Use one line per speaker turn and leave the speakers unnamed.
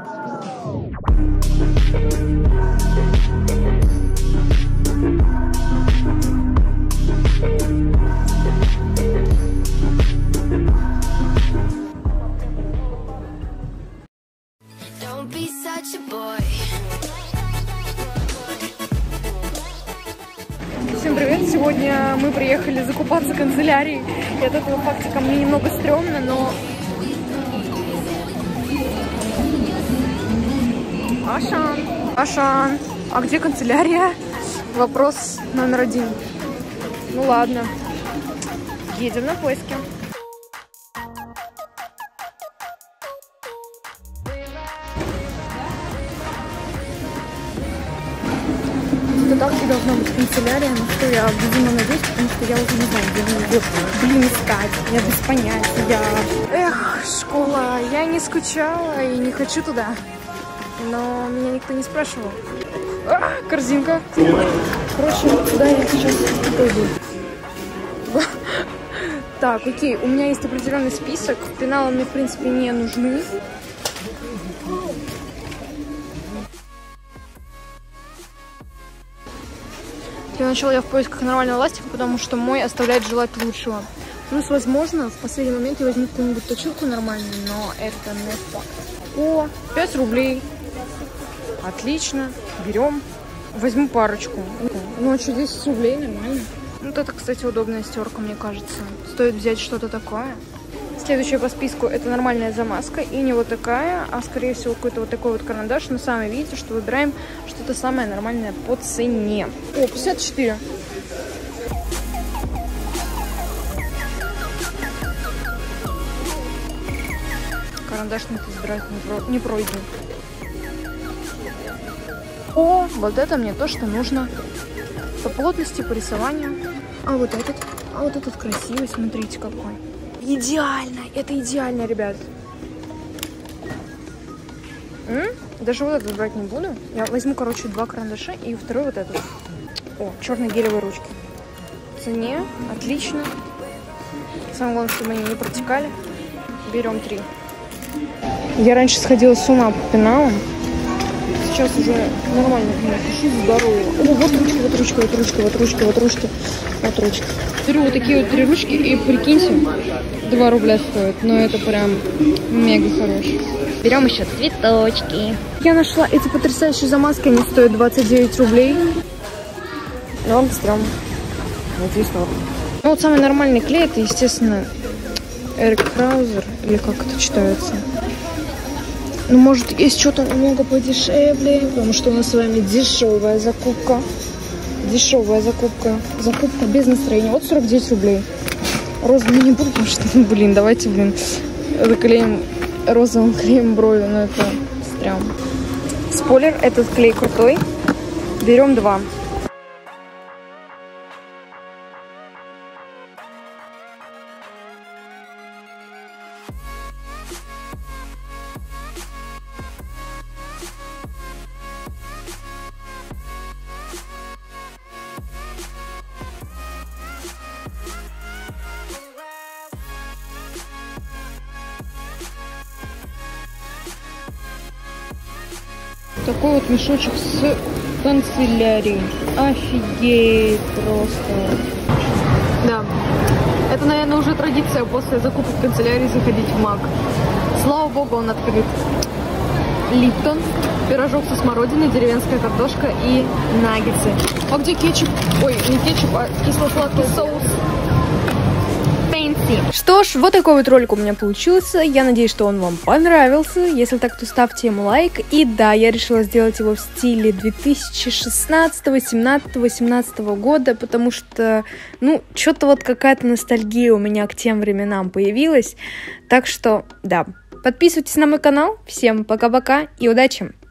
Всем привет! Сегодня мы приехали закупаться канцелярией. И от этого фактика мне немного стрёмно, но... Ашан, а где канцелярия? Вопрос номер 1. Ну ладно, едем на поиски. Это так и должна быть канцелярия, на что я, видимо, надеюсь, потому что я уже не знаю, где ее, искать. Я без понятия. Эх, школа, я не скучала и не хочу туда. Но меня никто не спрашивал. Корзинка. Короче, куда я сейчас пойду? Так, окей, у меня есть определенный список. Пеналы мне, в принципе, не нужны. Для начала я в поисках нормального ластика, потому что мой оставляет желать лучшего. Плюс, возможно, в последний момент я возьму какую-нибудь точилку нормальную, но это не факт. О, 5 рублей. Отлично, берем. Возьму парочку. Ну, а что, 10 рублей, нормально. Вот это, кстати, удобная стерка, мне кажется. Стоит взять что-то такое. Следующая по списку это нормальная замазка. И не вот такая, а скорее всего какой-то вот такой вот карандаш. Но сами видите, что выбираем что-то самое нормальное по цене. О, 54. Карандашный тест-драйв не пройден. О, вот это мне то, что нужно. По плотности, по рисованию. А вот этот красивый, смотрите какой. Идеально, это идеально, ребят. Даже вот этот брать не буду. Я возьму, короче, 2 карандаша и второй вот этот. О, черные гелевые ручки. В цене, отлично. Самое главное, чтобы они не протекали. Берем 3. Я раньше сходила с ума по пеналам. Сейчас уже нормально пишу, здорово. О, вот ручки, вот ручки, вот ручки, вот ручки, вот ручки, вот ручки. Беру вот такие вот 3 ручки и прикиньте, 2 рубля стоят, но это прям мега хорошие. Берем еще цветочки. Я нашла эти потрясающие замазки, они стоят 29 рублей. Норм, стрём. Надеюсь, норм. Ну вот самый нормальный клей, это, естественно, Эрик Краузер, или как это читается. Ну, может, есть что-то намного подешевле, потому что у нас с вами дешевая закупка. Дешевая закупка. Закупка без настроения. Вот 49 рублей. Розовый не буду, потому что, ну, блин, давайте, блин, заклеим розовым клеем брови. Но это стрём. Спойлер, этот клей крутой. Берем 2. Такой вот мешочек с канцелярией. Офигеть просто. Да, это, наверное, уже традиция после закупок в канцелярии заходить в Мак. Слава богу, он открыт. Липтон, пирожок со смородиной, деревенская картошка и наггетсы. А где кетчуп? Ой, не кетчуп, а кисло-сладкий соус. Что ж, вот такой вот ролик у меня получился. Я надеюсь, что он вам понравился. Если так, то ставьте ему лайк. И да, я решила сделать его в стиле 2016, 17, 18 года, потому что, ну, что-то вот какая-то ностальгия у меня к тем временам появилась. Так что, да, подписывайтесь на мой канал. Всем пока-пока и удачи!